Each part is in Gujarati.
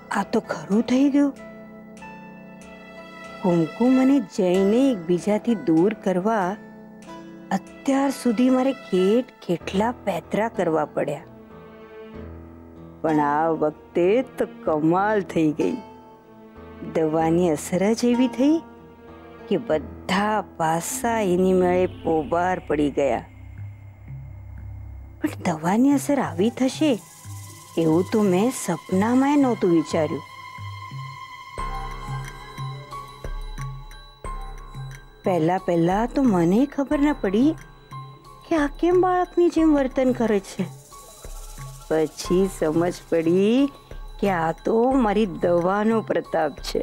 આ તો ખરું થઈ ગયું. કુમકુમ અને જયને એકબીજાથી દૂર કરવા અત્યાર સુધી મારે કેટલા પેતરા કરવા પડ્યા. પણ આ વખતે તો કમાલ થઈ ગઈ. દવાની અસર જ એવી થઈ કે બધા પાસા એની મેળે પોબાર પડી ગયા. પણ દવાની અસર આવી થશે એવું તો મેં સપનામાં નહોતું વિચાર્યું. પહેલા તો મને ખબર ન પડી કે આ કેમ બાળકની જેમ વર્તન કરે છે. પછી સમજ પડી કે આ તો મારી દવાનો પ્રતાપ છે.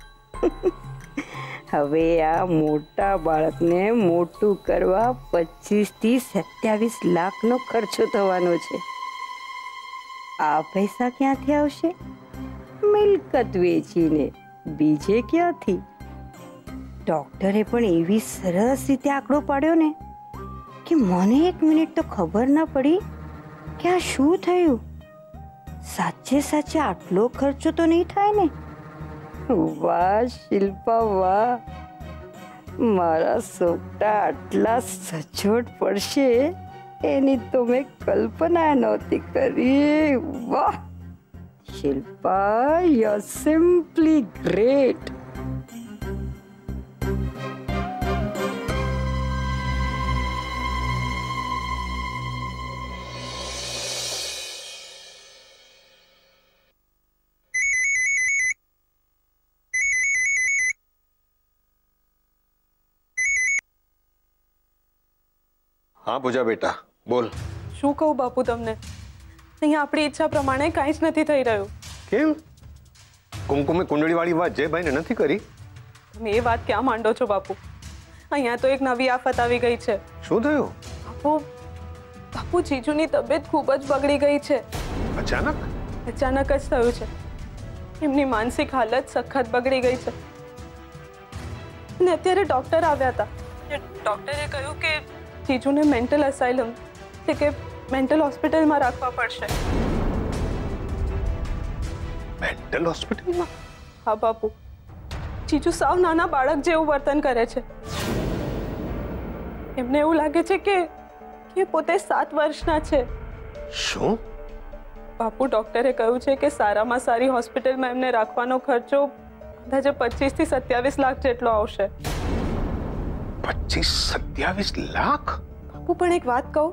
હવે આ મોટા બાળકને મોટું કરવા 25 થી 27 લાખનો ખર્ચો થવાનો છે. આ પૈસા ક્યાંથી આવશે? મિલકત વેચીને. બીજે ક્યાંથી? ડોક્ટરે પણ એવી સરસ રીતે આંકડો પાડ્યો ને કે મને 1 મિનિટ તો ખબર ના પડી કે આ શું થયું. સાચે આટલો ખર્ચો તો નહીં થાય ને? વાહ શિલ્પા વાહ, મારા સોકટા આટલા સચોટ પડશે એની તો મેં કલ્પના નહોતી કરી. વાહ Shilpa, you are simply great. हाँ पूजा बेटा बोल. શું કહું બાપુ તમને, અહીંયા આપણી ઈચ્છા પ્રમાણે કાંઈ જ નથી થઈ રહ્યું. કેમ? કુમકુમે કુંડળી વાળી વાત જયભાઈને નથી કરી? તમે એ વાત ક્યાં માંડો છો બાપુ? અહીંયા તો એક નવી આફત આવી ગઈ છે. શું થયું? બાપુ જીજુની તબિયત ખૂબ જ બગડી ગઈ છે. અચાનક જ થયું છે. એમની માનસિક હાલત સખત બગડી ગઈ છે અને અત્યારે ડોક્ટર આવ્યા હતા. ડોક્ટરે કહ્યું કે જીજુને મેન્ટલ અસાઇલમ એટલે કે મેન્ટલ હોસ્પિટલમાં રાખવા પડશે. મેન્ટલ હોસ્પિટલમાં? હા બાપુ, જીજુ સાવ નાના બાળક જેવું વર્તન કરે છે. એમને એવું લાગે છે કે પોતે 7 વર્ષના છે. શું? બાપુ ડોક્ટરે કહ્યું છે કે સારામાં સારી હોસ્પિટલમાં એમને રાખવાનો ખર્ચો અંદાજે 25 થી 27 લાખ જેટલો આવશે. 25-27 લાખ? બાપુ પણ એક વાત કહું,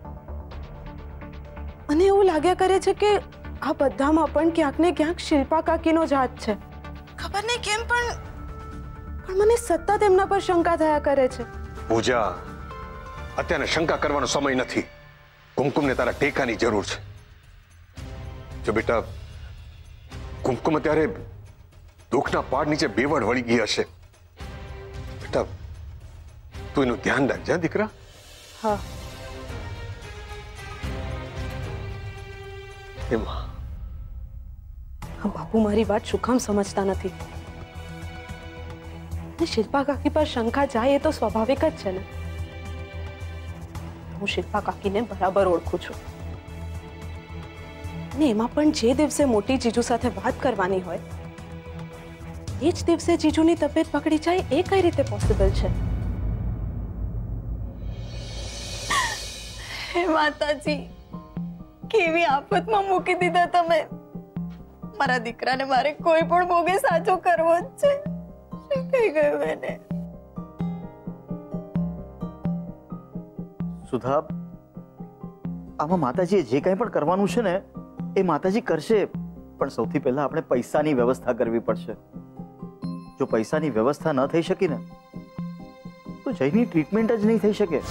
મને એવું લાગ્યા કરે છે કે આ બધામાં પણ ક્યાંક ને ક્યાંક શિલ્પા કાકીનો જ હાથ છે. ખબર નહીં કેમ પણ મને સતત એમના પર શંકા થયા કરે છે. પૂજા, અત્યારે શંકા કરવાનો સમય નથી. કુમકુમને તારા ટેકાની જરૂર છે. જો બેટા, કુમકુમ અત્યારે દુઃખના પાડ નીચે બેવડ વળી ગઈ હશે. બેટા તું એનું ધ્યાન રાખજે દીકરા. હા. એમાં બાપુ મારી વાત શું કામ સમજતા નથી? શિલ્પા કાકી પર શંકા જાય એ તો સ્વાભાવિક જ છે ને. હું શિલ્પા કાકીને બરાબર ઓળખું છું અને એમાં પણ જે દિવસે મોટી જીજુ સાથે વાત કરવાની હોય એ જ દિવસે જીજુની તબિયત બગડી જાય એ કઈ રીતે પોસિબલ છે? હે માતાજી, કેવી આફતમાં મૂકી દીધા તમે. મારા દીકરાને મારે કોઈ પણ ભોગે સાચો કરવો જ છે. શું થઈ ગયું એને? સુધા, આમાં માતાજીએ જે કંઈ પણ કરવાનું છે ને એ માતાજી કરશે, પણ સૌથી પહેલા આપણે પૈસાની વ્યવસ્થા કરવી પડશે. જો પૈસાની વ્યવસ્થા ન થઈ શકી ને તો જયની ટ્રીટમેન્ટ જ નહીં થઈ શકે.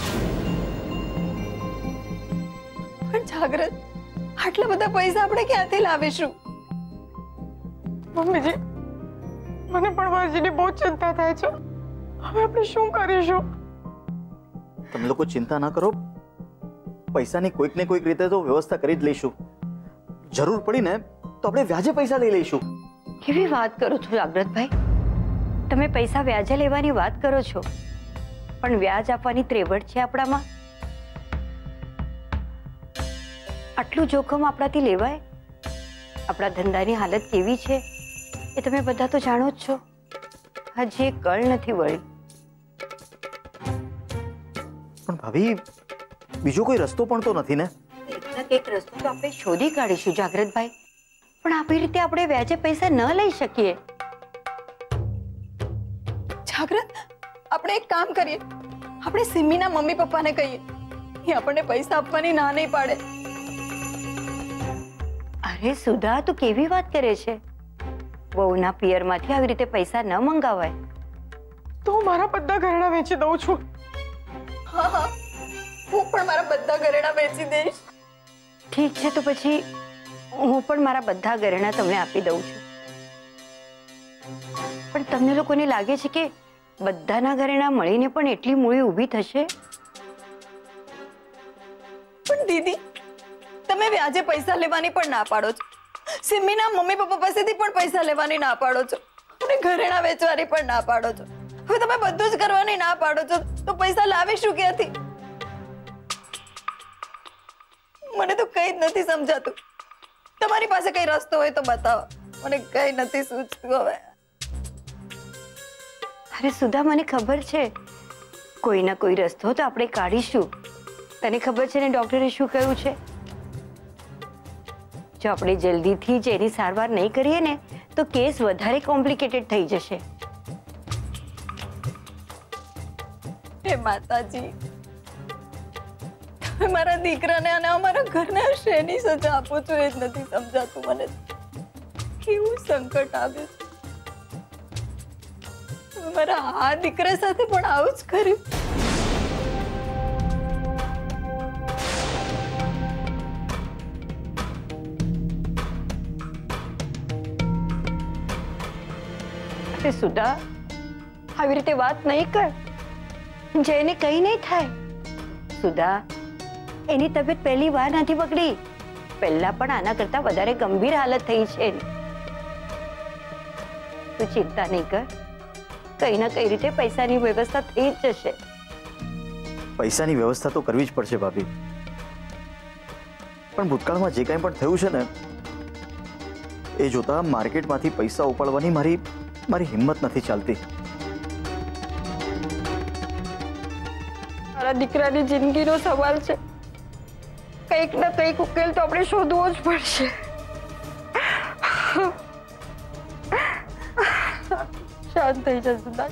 પણ જાગ્રત, આટલા બધા પૈસા આપણે ક્યાંથી લાવીશું? મમ્મીજી, મને પણ માજીની બહુ ચિંતા થાય છે. હવે આપણે શું કરીશું? તમે લોકો ચિંતા ના કરો, પૈસાની કોઈક ને કોઈક રીતે તો વ્યવસ્થા કરી જ લઈશું. જરૂર પડી ને તો આપણે વ્યાજે પૈસા લઈ લઈશું. કેવી વાત કરો છો જાગ્રતભાઈ? તમે પૈસા વ્યાજે લેવાની વાત કરો છો, પણ વ્યાજ આપવાની ત્રેવડ છે આપણામાં? આટલું જોખમ આપણાથી લેવાય? આપણા ધંધાની હાલત કેવી છે એ તમે બધા તો જાણો જ છો. હજી એક કળ નથી વળી. પણ ભાભી બીજો કોઈ રસ્તો પણ તો નથી ને? એકના એક રસ્તો તો આપણે શોધી કાઢીશું જાગ્રતભાઈ, પણ આવી રીતે આપણે વ્યાજે પૈસા ન લઈ શકીએ. જાગ્રત, આપણે એક કામ કરીએ, આપણે સિમ્મીના મમ્મી પપ્પાને કહીએ, એ આપણને પૈસા આપવાની ના નહીં પાડે. અરે સુધા, તું કેવી વાત કરે છે? વહુના પિયરમાંથી આવી રીતે પૈસા ન મંગાવાય. તો હું મારા બધા ઘરેણા વેચી દઉં છું. હા હા, હું પણ મારા બધા ઘરેણા વેચી દઈશ. ઠીક છે, તો પછી હું પણ મારા બધા ઘરેણા તમને આપી દઉં છું. પણ તમને લોકોને લાગે છે કે બધાના ઘરેણા મળીને પણ એટલી મૂડી ઊભી થશે? પણ દીદી, તમે વ્યાજે પૈસા લેવાની પણ ના પાડો છો, સિમ્મીના મમ્મી પપ્પા પાસેથી પણ પૈસા લેવાની ના પાડો છો, અને ઘરેણા વેચવાની પણ ના પાડો છો. હવે તમે બધું જ કરવાની ના પાડો છો, તો પૈસા લાવીશું ક્યાંથી? મને તો કઈ જ નથી સમજાતું. તમારી પાસે કઈ રસ્તો હોય તો બતાવો, મને કઈ નથી સૂચતું હવે. અરે સુધા, મને ખબર છે કોઈ ના કોઈ રસ્તો તો આપણે કાઢીશું. તને ખબર છે ને ડોક્ટરે શું કહ્યું છે? જો આપણે જલ્દીથી જ એની સારવાર નહીં કરીએ ને તો કેસ વધારે કોમ્પ્લિકેટેડ થઈ જશે. હે માતાજી, તમે મારા દીકરાને અને અમારા ઘરને શેની સજા આપો છો એ જ નથી સમજાતું મને. કેવું સંકટ આવ્યું છે. મારા આ દીકરા સાથે પણ આવું જ કર્યું. અરે સુધા, આવી રીતે વાત નહીં કર. જયને કઈ નહીં થાય. સુધા, એની તબિયત પહેલી વાર નથી બગડી, પહેલા પણ આના કરતા વધારે ગંભીર હાલત થઈ છે. તું ચિંતા નહીં કર, કઈ ના કઈ રીતે પૈસાની વ્યવસ્થા થઈ જ જશે. પૈસાની વ્યવસ્થા તો કરવી જ પડશે ભાભી, પણ ભૂતકાળમાં જે કાંઈ પણ થયું છે ને એ જોતા માર્કેટમાંથી પૈસા ઉપાડવાની મારી હિંમત નથી ચાલતી. મારા દીકરાની જિંદગીનો સવાલ છે, કંઈક ના કંઈક ઉકેલ તો આપણે શોધવો જ પડશે. શાંત થઈ જા સુધા.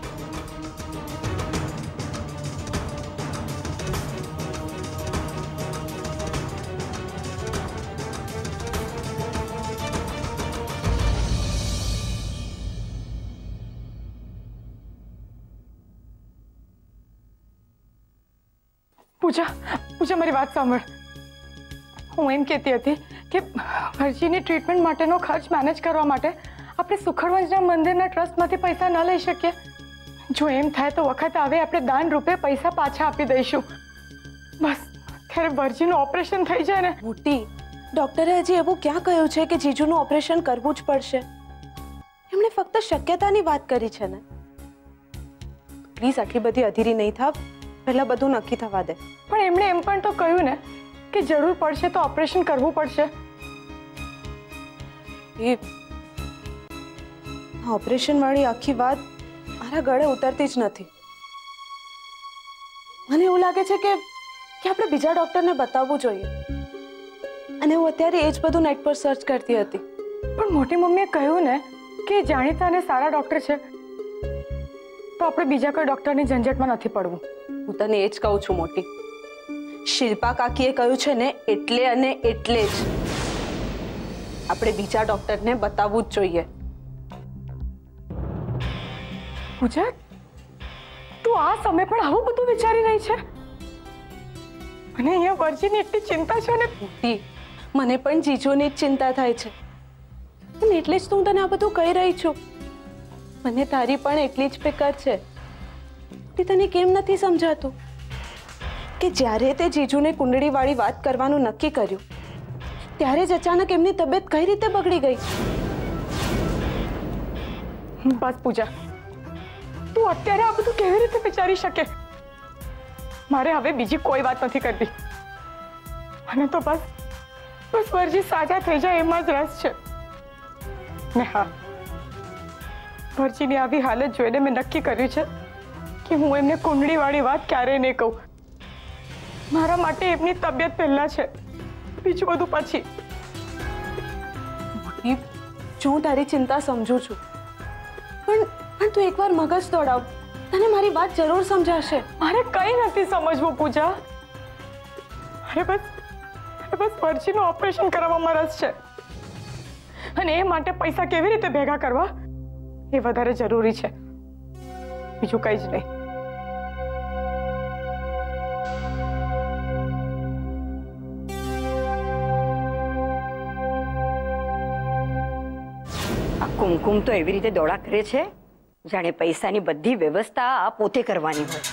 પૂજા, મારી વાત સાંભળ. હું એમ કહેતી હતી કે હર્ષીની ટ્રીટમેન્ટ માટેનો ખર્ચ મેનેજ કરવા માટે આપણે સુખડવંજના મંદિરના ટ્રસ્ટમાંથી પૈસા ન લઈ શકીએ? જો એમ થાય તો વખત આવે આપણે દાન રૂપે પૈસા પાછા આપી દઈશું. બસ ત્યારે વર્જીનું ઓપરેશન થઈ જાય ને. મોટી, ડોક્ટરે હજી એવું ક્યાં કહ્યું છે કે જીજુનું ઓપરેશન કરવું જ પડશે? એમણે ફક્ત શક્યતાની વાત કરી છે ને. પ્લીઝ આટલી બધી અધીરી નહીં થાવ, પહેલા બધું નક્કી થવા દે. પણ એમણે એમ પણ તો કહ્યું ને કે જરૂર પડશે તો ઓપરેશન કરવું પડશે. એ ઓપરેશન વાળી આખી વાત મારા ગળે ઉતરતી જ નથી. મને એવું લાગે છે કે આપણે બીજા ડોક્ટરને બતાવવું જોઈએ, અને હું અત્યારે એ જ બધું નેટ પર સર્ચ કરતી હતી. પણ મોટી મમ્મીએ કહ્યું ને કે જાણીતા અને સારા ડોક્ટર છે, તો આપણે બીજા કોઈ ડોક્ટરની ઝંઝટમાં નથી પડવું. હું તને એ જ કહું છું મોટી. શિલ્પા કાકીએ કહ્યું છે ને એટલે અને એટલે જ આપણે બીજા ડોક્ટરને બતાવવું જ જોઈએ. પૂજા, તું આ સમય પણ આવું બધું વિચારી રહી છે? અને અહીંયા વર્જીની એટલી ચિંતા છે ને. મોટી, મને પણ જીજુની જ ચિંતા થાય છે, અને એટલે જ હું તને આ બધું કહી રહી છું. મને તારી પણ એટલી જ ફિકર છે. તને કેમ નથી સમજાતું કે જ્યારે તે જીજુને કુંડળીવાળી વાત કરવાનું નક્કી કર્યું ત્યારે જ અચાનક એમની તબિયત કઈ રીતે બગડી ગઈ? બસ પૂજા, તું અત્યારે આ બધું કેવી રીતે વિચારી શકે? મારે હવે બીજી કોઈ વાત નથી કરવી. અને તો બસ બસ વર્જી સાજા થઈ જાય એમાં જ રસ છે. ને હા, વર્જીની આવી હાલત જોઈને મેં નક્કી કર્યું છે કે હું એમને કુંડળીવાળી વાત ક્યારેય નહીં કહું. મારા માટે એમની તબિયત પહેલા છે, બીજું બધું પછી. જો હું તારી ચિંતા સમજુ છું, પણ તું એકવાર મગજ દોડાવ, તને મારી વાત જરૂર સમજાશે. મારે કઈ નથી સમજવું પૂજા. અરે બસ વર્જીનું ઓપરેશન કરાવવામાં રસ છે, અને એ માટે પૈસા કેવી રીતે ભેગા કરવા એ વધારે જરૂરી છે, બીજું કઈ જ નહીં. આ કુમકુમ તો એવી રીતે દોડા કરે છે જાણે પૈસાની બધી વ્યવસ્થા આ પોતે કરવાની હોય.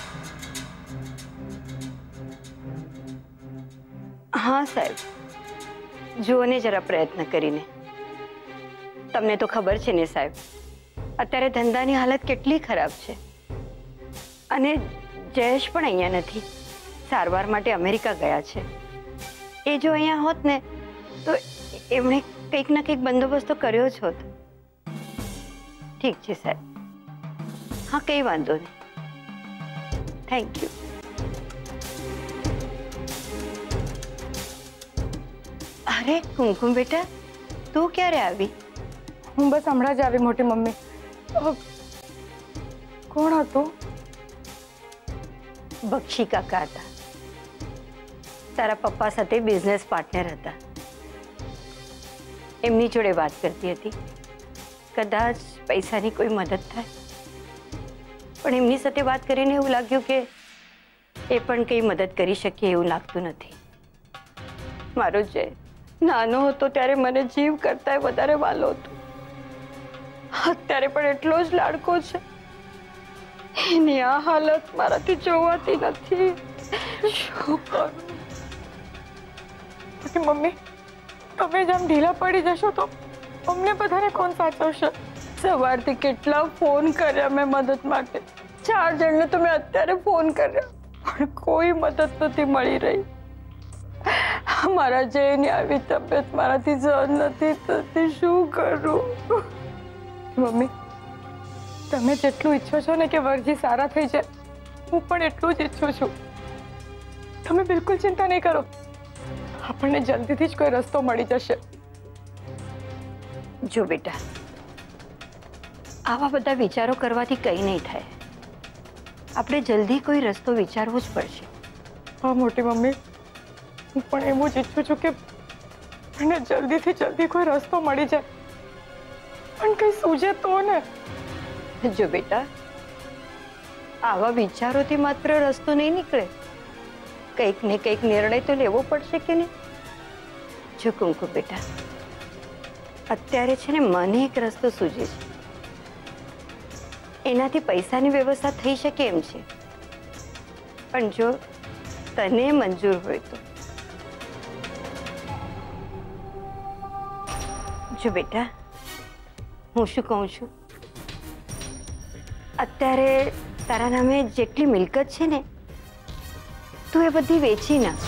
હા સાહેબ, જુઓ ને જરા પ્રયત્ન કરીને. તમને તો ખબર છે ને સાહેબ, અત્યારે ધંધાની હાલત કેટલી ખરાબ છે. અને જયેશ પણ અહીંયા નથી, સારવાર માટે અમેરિકા ગયા છે. એ જો અહીંયા હોત ને તો એમણે કંઈક ના કંઈક બંદોબસ્ત તો કર્યો જ હોત. ઠીક છે સાહેબ, હા કંઈ વાંધો નહીં. Thank you. અરે કુમકુમ બેટા, તું ક્યારે આવી? હું બસ હમણાં જ આવી મોટી મમ્મી. કોણ હતું? બક્ષી કાકા હતા, તારા પપ્પા સાથે બિઝનેસ પાર્ટનર હતા. એમની જોડે વાત કરતી હતી, કદાચ પૈસાની કોઈ મદદ થાય. પણ એમની સાથે વાત કરીને એવું લાગ્યું કે એ પણ કંઈ મદદ કરી શકે એવું લાગતું નથી. મારો જે નાનો હતો ત્યારે મને જીવ કરતા વધારે વાલો હતો, અત્યારે પણ એટલો જ લાડકો છે. એની આ હાલત મારાથી જોવાતી નથી. શું કરું? મમ્મી, તમે જ આમ ઢીલા પડી જશો તો અમને બધાને કોણ સાચવશે? સવારથી કેટલા ફોન કર્યા મેં મદદ માટે. 4 જણને તો મેં અત્યારે ફોન કર્યા, પણ કોઈ મદદ નથી મળી રહી. મારા જયની આવી તબિયત મારાથી સહન નથી થતી. શું કરું? મમ્મી, તમે જેટલું ઈચ્છો છો ને કે વર્જી સારા થઈ જાય, હું પણ એટલું જ ઈચ્છું છું. તમે બિલકુલ ચિંતા નહીં કરો, આપણને જલ્દીથી જ કોઈ રસ્તો મળી જશે. જો બેટા, આવા બધા વિચારો કરવાથી કંઈ નહીં થાય. આપણે જલ્દી કોઈ રસ્તો વિચારવો જ પડશે. હા મોટી મમ્મી, હું પણ એવું જ ઈચ્છું છું કે મને જલ્દીથી જલ્દી કોઈ રસ્તો મળી જાય, પણ કઈ સૂઝે તો ને. જો બેટા, આવા વિચારોથી માત્ર રસ્તો નહીં નીકળે, કંઈક ને કંઈક નિર્ણય તો લેવો પડશે કે નહીં? જો કુમકુમ બેટા, અત્યારે છે ને મને એક રસ્તો સૂઝે છે. એનાથી પૈસાની વ્યવસ્થા થઈ શકે એમ છે, પણ જો તને મંજૂર હોય તો. જો બેટા, હું શું કહું છું, અત્યારે તારા નામે જેટલી મિલકત છે ને, તું એ બધી વેચી નાખ.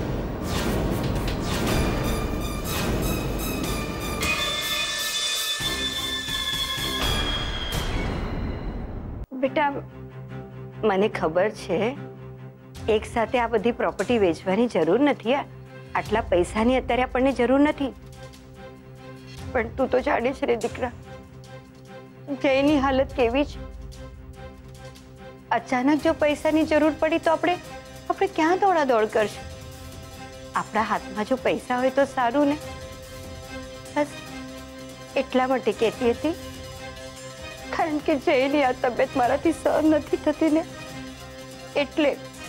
બેટા, મને ખબર છે એક સાથે આ બધી પ્રોપર્ટી વેચવાની જરૂર નથી. આટલા પૈસાની અત્યારે આપણને જરૂર નથી. પણ તું તો જાણે છે રે દીકરા, જયની હાલત કેવી છે. અચાનક જો પૈસાની જરૂર પડી તો આપણે ક્યાં દોડાદોડ કરશું? આપણા હાથમાં જો પૈસા હોય તો સારું ને. બસ એટલા માટે કહેતી હતી, કારણ કે જયની આ તબિયત મારાથી સહન નથી થતી ને, એટલે.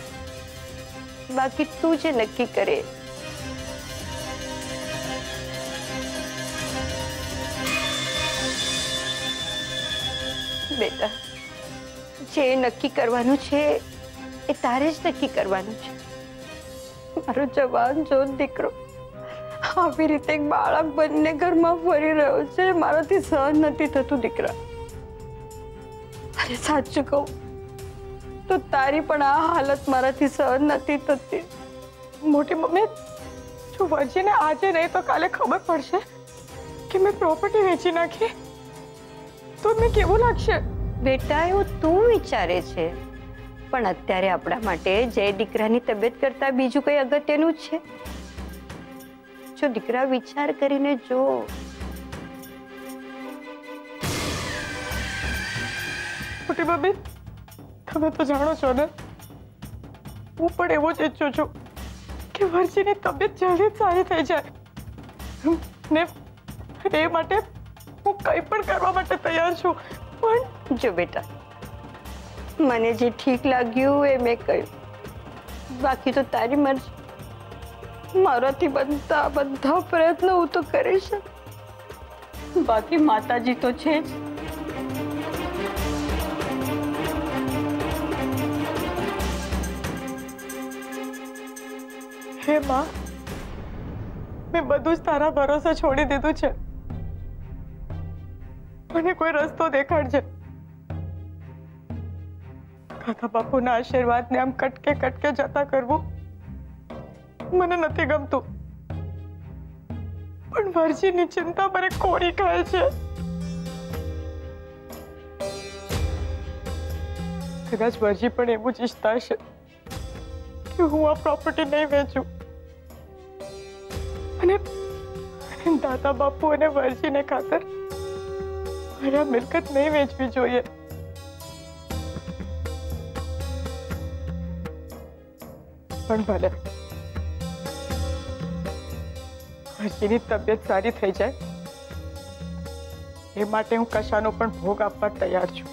બાકી તું જે નક્કી કરે. બેટા, જે નક્કી કરવાનું છે એ તારે જ નક્કી કરવાનું છે. મારો જવાન જો દીકરો આવી રીતે એક બાળક બનીને ઘરમાં ફરી રહ્યો છે, મારાથી સહન નથી થતું દીકરા. અરે સાચું કહું તો તારી પણ આ હાલત મારાથી સહન નથી થતી. મોટી મમ્મી, જો વર્જીને આજે નહીં તો કાલે ખબર પડશે કે મેં પ્રોપર્ટી વેચી નાખી તો મેં કેવું લાગશે? બેટા એવું તું વિચારે છે, પણ અત્યારે આપણા માટે જય દીકરાની તબિયત કરતા બીજું કઈ અગત્યનું છે? જો દીકરા વિચાર કરીને જો. મોટી ભાભી, તમે તો જાણો છો ને, હું પણ એવો જ ઈચ્છું છું કે વર્જીની તબિયત જલ્દી સારી થઈ જાય ને એ માટે હું કંઈ પણ કરવા માટે તૈયાર છું. પણ જો બેટા, મને જે ઠીક લાગ્યું એ મેં કહ્યું, બાકી તો તારી મરજી. મારાથી બધા પ્રયત્નો હું તો કરીશ, બાકી માતાજી તો છે જ. હે માં, મેં બધું જ તારા ભરોસે છોડી દીધું છે. મને કોઈ રસ્તો દેખાડજે. કાકા બાપુના આશીર્વાદને આમ કટકે કટકે જતા કરવું મને નથી ગમતું, પણ વર્જીની ચિંતા મને કોરી ખાય છે. કદાચ વર્જી પણ એવું જ ઈચ્છતા હશે કે હું આ પ્રોપર્ટી નહીં વેચું અને દાદા બાપુ અને વર્જીને ખાતર મારે આ મિલકત નહીં વેચવી જોઈએ. પણ ભલે, વર્જીની તબિયત સારી થઈ જાય એ માટે હું કશાનો પણ ભોગ આપવા તૈયાર છું.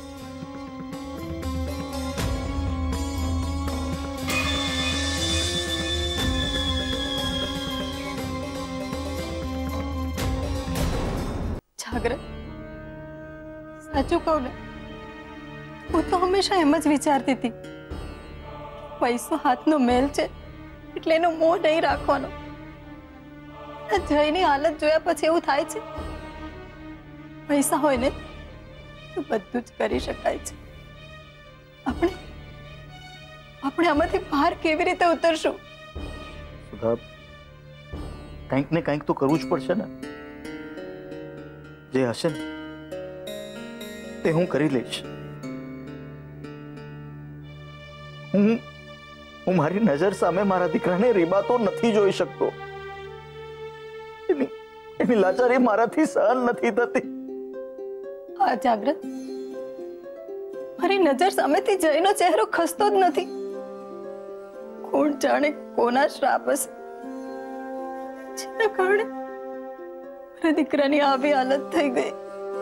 જાગૃત, સાચું કહું ને, હું તો હંમેશા એમ જ વિચારતી હતી, પૈસો હાથનો મેલ છે એટલે એનો મોહ નહીં રાખવાનો. જયની હાલત જોયા પછી એવું થાય છે, પૈસા હોય ને તો બધું જ કરી શકાય છે. આપણે આમાંથી બહાર કેવી રીતે ઉતરશું? સુધા, કંઈક ને કંઈક તો કરવું જ પડશે ને. જે હશે ને તે હું કરી લઈશ. હું મારી નજર સામે મારા દીકરાને રીબાતો નથી જોઈ શકતો. એની લાચારી મારાથી સહન નથી થતી. હા જાગૃત, મારી નજર સામેથી જયનો ચહેરો ખસતો જ નથી. કોણ જાણે કોના શ્રાપ હશે જેના કારણે મારા દીકરાની આવી હાલત થઈ ગઈ.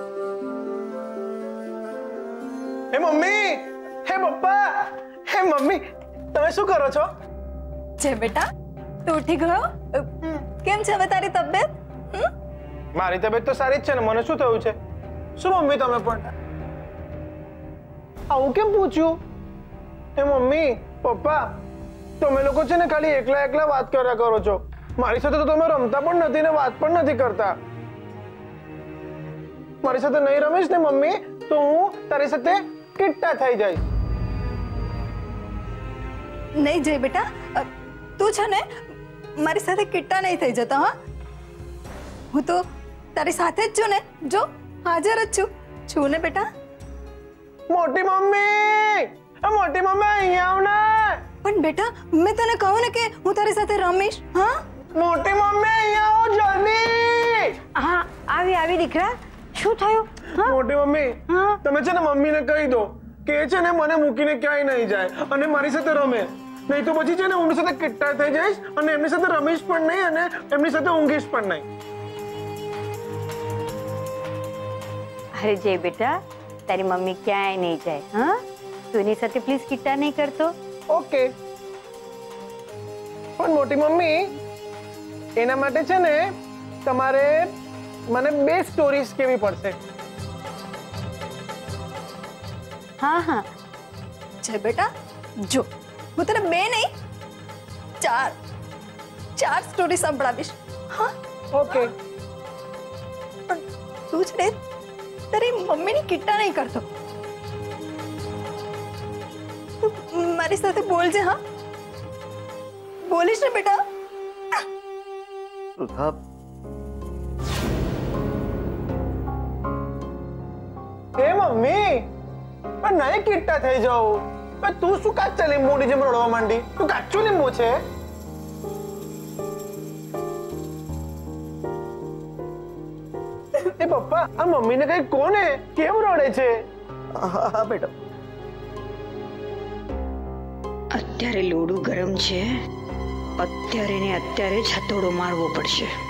હે મમ્મી, હે પપ્પા, હે મમ્મી, તમે શું કરો છો? છે બેટા, તું ઉઠી ગયો? કેમ છે હવે તારી તબિયત? મારી તબિયત તો સારી જ છે ને. મને શું થયું છે? શું મમ્મી તમે પણ આવું કેમ પૂછ્યું? હે મમ્મી, પપ્પા, તમે લોકો છે ને ખાલી એકલા એકલા વાત કર્યા કરો છો. મારી સાથે તો તમે રમતા પણ નથી ને વાત પણ નથી કરતા. મારી સાથે નહીં રમીશ ને મમ્મી તો હું તારી સાથે કિટ્ટા થઈ જઈશ. નહીં જય બેટા, તું છે ને મારી સાથે કિટ્ટા નહીં થઈ જતો. હા, હું તો તારી સાથે જ છું ને. જો હાજર જ છું ને બેટા. મોટી મમ્મી, મોટી મમ્મી અહીંયા આવ ને. પણ બેટા, મેં તને કહ્યું ને કે હું તારી સાથે રમીશ. હા, મોટી મમ્મી અહીંયા આવો જલ્દી. હા, આવી દીકરા, શું થયું? મોટી મમ્મી, તમે છે ને મમ્મીને કહી દો કે એ છે ને મને મૂકીને ક્યાંય નહીં જાય અને મારી સાથે રમે. નહીં તો પછી છે ને હું સાથે કિટ્ટા થઈ જઈશ અને એમની સાથે રમીશ પણ નહીં અને એમની સાથે ઊંઘીશ પણ નહીં. અરે જય બેટા, તારી મમ્મી ક્યાંય નહીં જાય. હા, તું એની સાથે પ્લીઝ કિટ્ટા નહીં કરતો. ઓકે. પણ મોટી મમ્મી, એના માટે છે ને તમારે મને 2 સ્ટોરીઝ કહેવી પડશે. હા જય બેટા, જો હું તને 2 નહીં 4 સ્ટોરી સંભળાવીશ. હા, ઓકે. પણ તું છે ને તારી મમ્મીની કિટ્ટા નહીં કરતો. મારી સાથે બોલજે. હા, બોલીશ ને બેટા? સુધા, એ મમ્મી પણ નહીં કિટ્ટા થઈ જાવ. પણ તું શું કાચા લીંબુની જેમ રડવા માંડી? તું કાચું લીંબુ છે? એ પપ્પા, આ મમ્મીને કઈ કોને કેમ રડે છે? હા બેટા, અત્યારે લોડું ગરમ છે, અત્યારે ને અત્યારે જ હથોડો મારવો પડશે.